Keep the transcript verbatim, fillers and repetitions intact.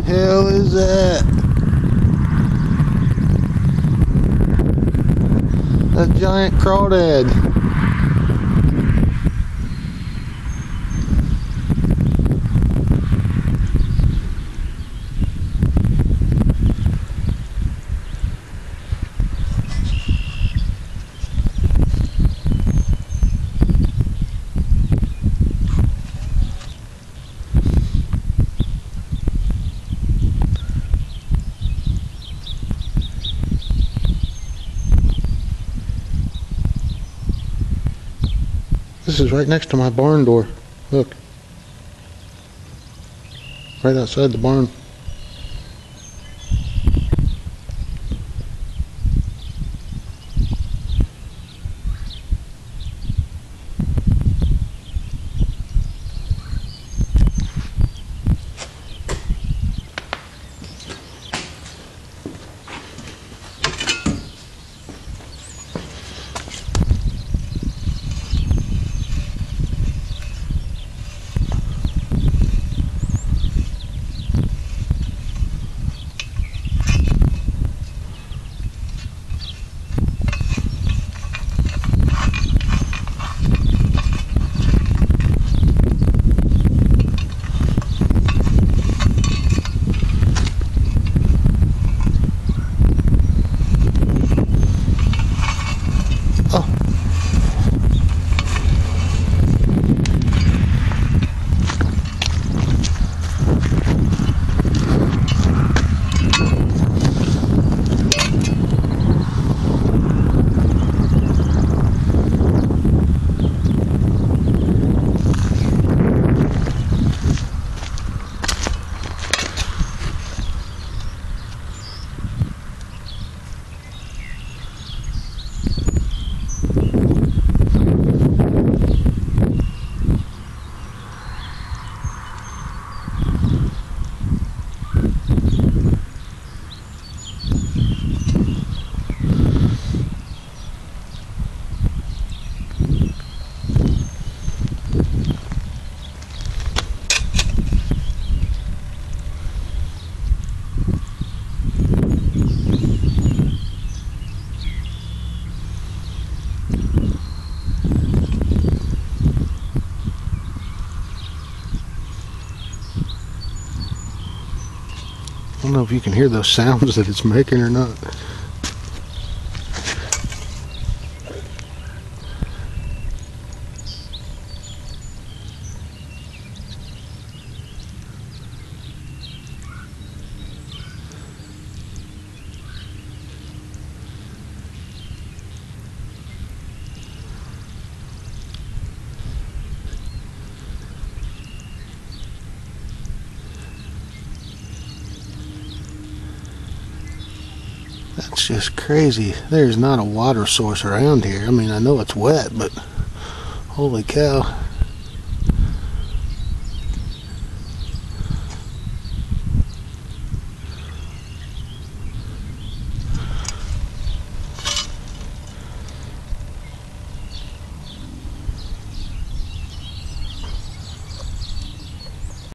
hell is that? A giant crawdad. This is right next to my barn door. Look. Right outside the barn. I don't know if you can hear those sounds that it's making or not. That's just crazy. There's not a water source around here. I mean, I know it's wet, but holy cow.